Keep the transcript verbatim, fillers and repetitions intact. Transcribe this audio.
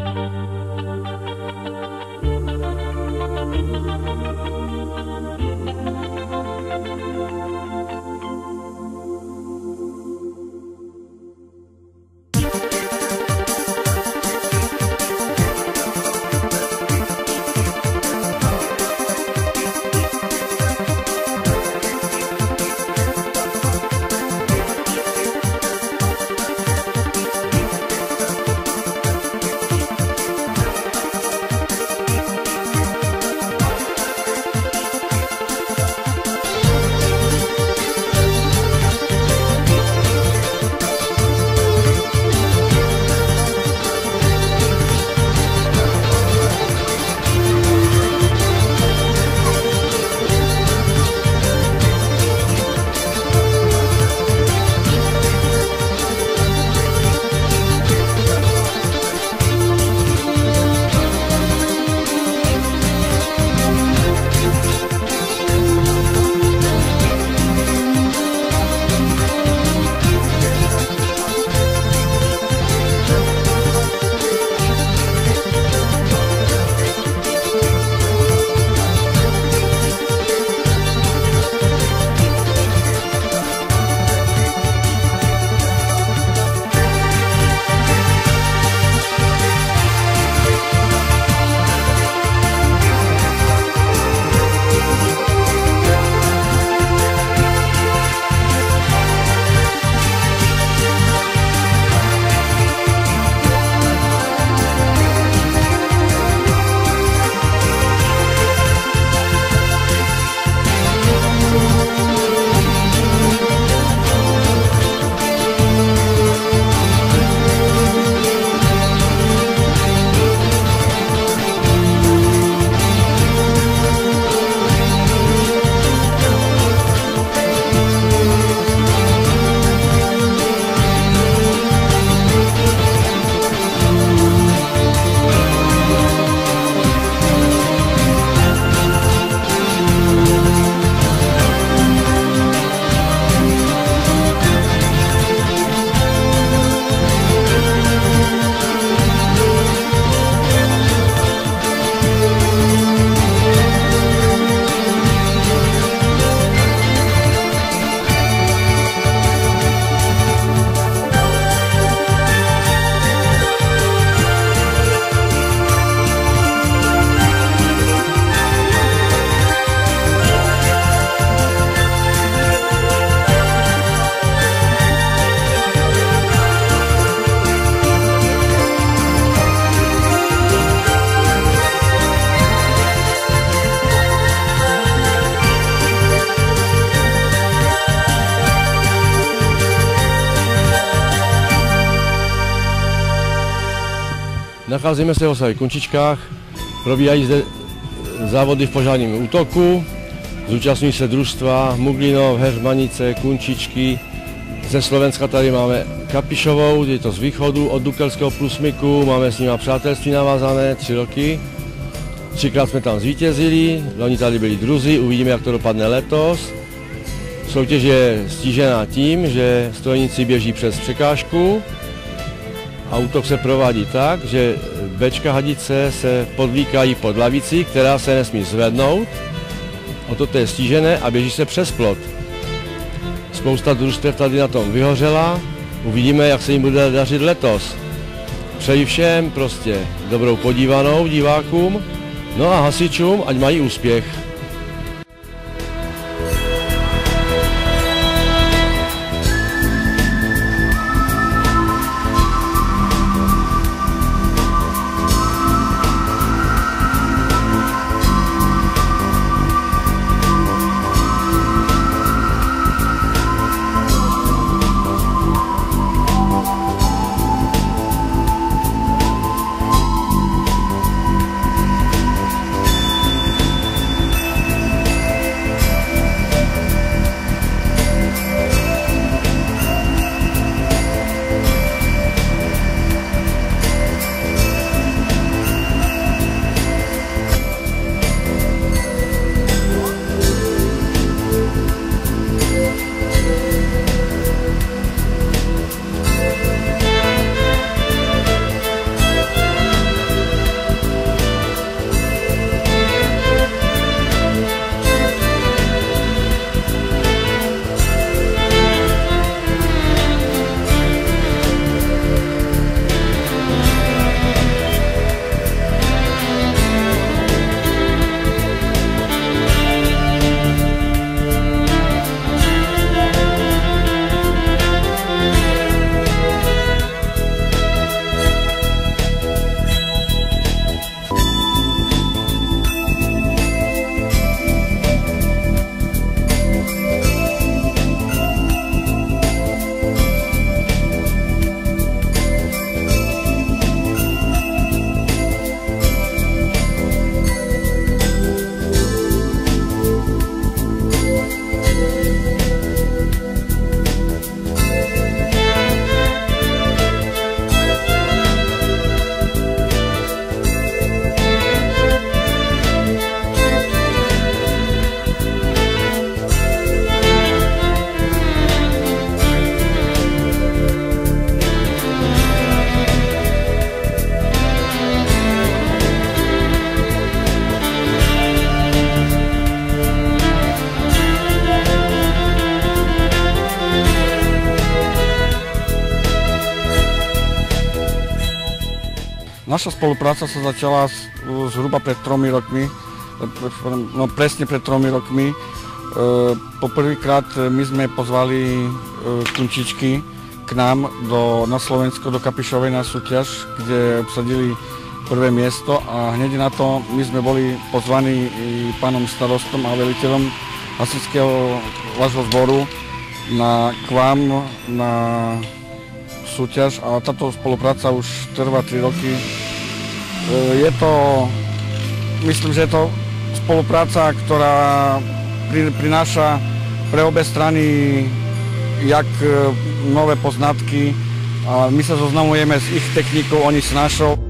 Nacházíme se v osadě Kunčičkách, probíhají zde závody v požárním útoku, zúčastňují se družstva Muglinov, Heřmanice, Kunčičky. Ze Slovenska tady máme Kapišovou, je to z východu od Dukelského průsmyku, máme s nimi přátelství navázané tři roky. Třikrát jsme tam zvítězili, oni tady byli druzi, uvidíme, jak to dopadne letos. Soutěž je stížená tím, že strojníci běží přes překážku a útok se provádí tak, že bečka hadice se podvlíkají pod lavici, která se nesmí zvednout. O toto je stížené a běží se přes plot. Spousta družstev tady na tom vyhořela, uvidíme, jak se jim bude dařit letos. Přeji všem prostě dobrou podívanou divákům, no a hasičům, ať mají úspěch. Naša spolupráca sa začala zhruba pred tromi rokmi, no presne pred tromi rokmi. Poprvýkrát my sme pozvali kunčičky k nám do, na Slovensko, do Kapišovej na súťaž, kde obsadili prvé miesto a hneď na to my sme boli pozvaní pánom starostom a veliteľom hasičského vášho zboru na, k vám na súťaž a táto spolupráca už trvá tri roky. Je to, myslím, že je to spolupráca, ktorá prináša pre obe strany jak nové poznatky a my sa zoznamujeme s ich technikou, oni s našou.